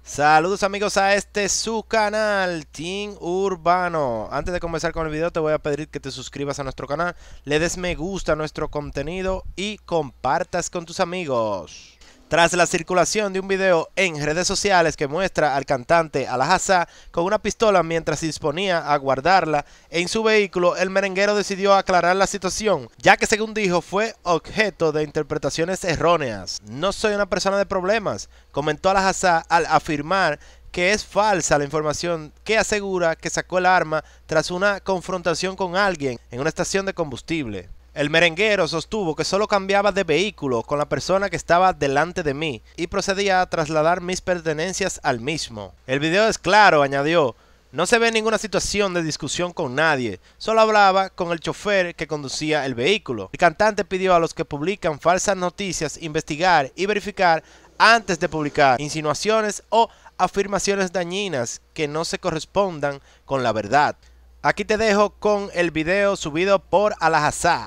Saludos amigos a este su canal Team Urbano. Antes de comenzar con el video te voy a pedir que te suscribas a nuestro canal, le des me gusta a nuestro contenido y compartas con tus amigos. Tras la circulación de un video en redes sociales que muestra al cantante Alahaza con una pistola mientras se disponía a guardarla en su vehículo, el merenguero decidió aclarar la situación, ya que según dijo fue objeto de interpretaciones erróneas. No soy una persona de problemas, comentó Alahaza al afirmar que es falsa la información que asegura que sacó el arma tras una confrontación con alguien en una estación de combustible. El merenguero sostuvo que solo cambiaba de vehículo con la persona que estaba delante de mí y procedía a trasladar mis pertenencias al mismo. El video es claro, añadió. No se ve ninguna situación de discusión con nadie, solo hablaba con el chofer que conducía el vehículo. El cantante pidió a los que publican falsas noticias investigar y verificar antes de publicar insinuaciones o afirmaciones dañinas que no se correspondan con la verdad. Aquí te dejo con el video subido por Alahaza.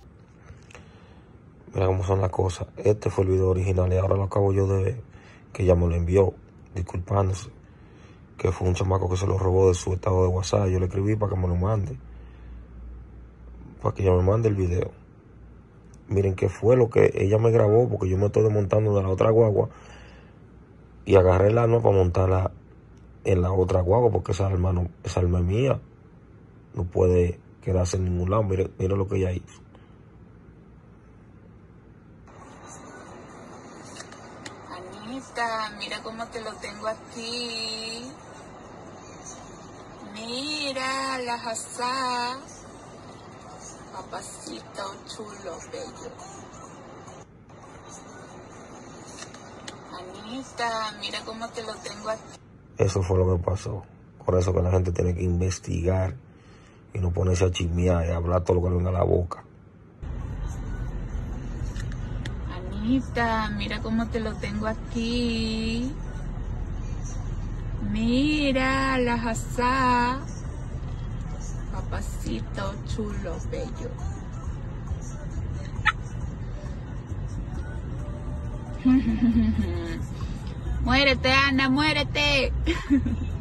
Mira cómo son las cosas. Este fue el video original y ahora lo acabo yo de ver, que ella me lo envió, disculpándose, que fue un chamaco que se lo robó de su estado de WhatsApp. Yo le escribí para que me lo mande, para que ella me mande el video. Miren qué fue lo que ella me grabó, porque yo me estoy desmontando de la otra guagua y agarré el arma para montarla en la otra guagua, porque esa arma es mía, no puede quedarse en ningún lado. Miren lo que ella hizo. Anita, mira cómo te lo tengo aquí. Mira, Alahaza. Papacito chulo, bello. Anita, mira cómo te lo tengo aquí. Eso fue lo que pasó. Por eso que la gente tiene que investigar y no ponerse a chismear y hablar todo lo que le venga a la boca. Anita, mira cómo te lo tengo aquí. Mira, Alahaza. Papacito chulo, bello. Muérete, Ana, muérete.